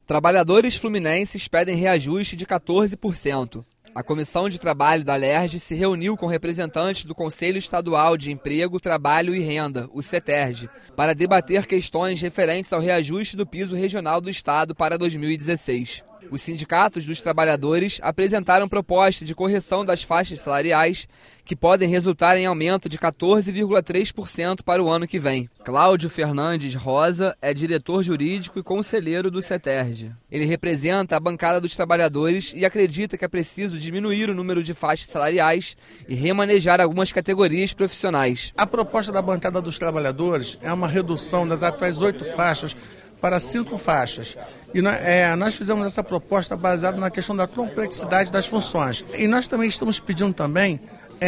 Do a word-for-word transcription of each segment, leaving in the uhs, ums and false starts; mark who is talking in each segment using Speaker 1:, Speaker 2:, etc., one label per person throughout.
Speaker 1: Trabalhadores fluminenses pedem reajuste de quatorze por cento. A Comissão de Trabalho da Alerj se reuniu com representantes do Conselho Estadual de Emprego, Trabalho e Renda, o CETERJ, para debater questões referentes ao reajuste do piso regional do Estado para dois mil e dezesseis. Os sindicatos dos trabalhadores apresentaram proposta de correção das faixas salariais, que podem resultar em aumento de quatorze vírgula três por cento para o ano que vem. Cláudio Fernandes Rosa é diretor jurídico e conselheiro do CETERJ. Ele representa a bancada dos trabalhadores e acredita que é preciso diminuir o número de faixas salariais e remanejar algumas categorias profissionais.
Speaker 2: A proposta da bancada dos trabalhadores é uma redução das atuais oito faixas para cinco faixas. E nós, é, nós fizemos essa proposta baseada na questão da complexidade das funções. E nós também estamos pedindo também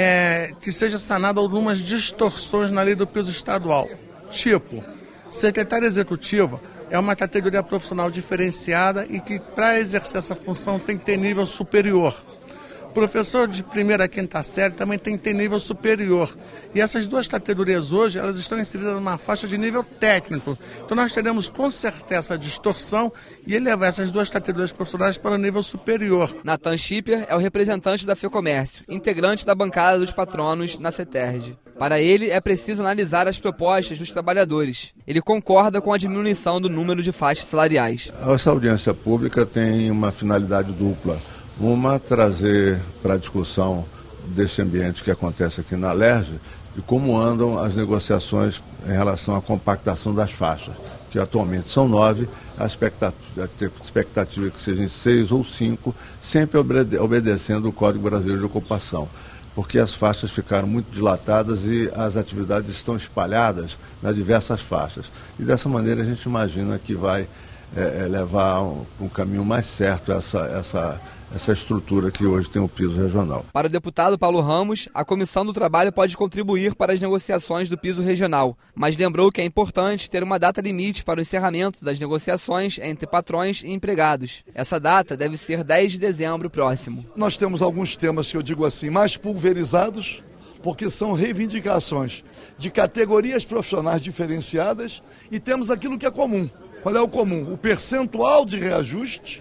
Speaker 2: é, que seja sanado algumas distorções na lei do piso estadual. Tipo, secretário executivo é uma categoria profissional diferenciada e que, para exercer essa função, tem que ter nível superior. Professor de primeira a quinta série também tem que ter nível superior. E essas duas categorias hoje, elas estão inseridas numa faixa de nível técnico. Então nós teremos com certeza essa distorção e elevar essas duas categorias profissionais para o nível superior.
Speaker 1: Nathan Schipper é o representante da FEComércio, integrante da bancada dos patronos na CETERJ. Para ele, é preciso analisar as propostas dos trabalhadores. Ele concorda com a diminuição do número de faixas salariais.
Speaker 3: Essa audiência pública tem uma finalidade dupla. Uma, trazer para a discussão desse ambiente que acontece aqui na Alerj e como andam as negociações em relação à compactação das faixas, que atualmente são nove, a expectativa, a expectativa é que sejam seis ou cinco, sempre obede- obedecendo o Código Brasileiro de Ocupação, porque as faixas ficaram muito dilatadas e as atividades estão espalhadas nas diversas faixas. E dessa maneira a gente imagina que vai é, levar um, um caminho mais certo essa, essa essa estrutura que hoje tem o piso regional.
Speaker 1: Para o deputado Paulo Ramos, a Comissão do Trabalho pode contribuir para as negociações do piso regional, mas lembrou que é importante ter uma data limite para o encerramento das negociações entre patrões e empregados. Essa data deve ser dez de dezembro próximo.
Speaker 4: Nós temos alguns temas que eu digo assim, mais pulverizados, porque são reivindicações de categorias profissionais diferenciadas e temos aquilo que é comum. Qual é o comum? O percentual de reajuste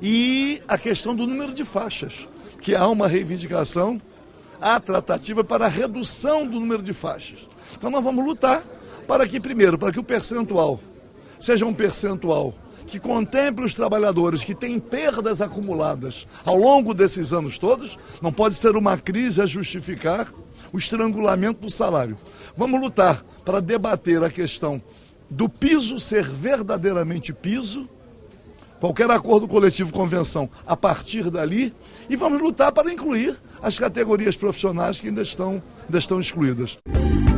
Speaker 4: e a questão do número de faixas, que há uma reivindicação, há tratativa para a redução do número de faixas. Então nós vamos lutar para que, primeiro, para que o percentual seja um percentual que contemple os trabalhadores que têm perdas acumuladas ao longo desses anos todos. Não pode ser uma crise a justificar o estrangulamento do salário. Vamos lutar para debater a questão do piso ser verdadeiramente piso, qualquer acordo coletivo, convenção, a partir dali, e vamos lutar para incluir as categorias profissionais que ainda estão, ainda estão excluídas.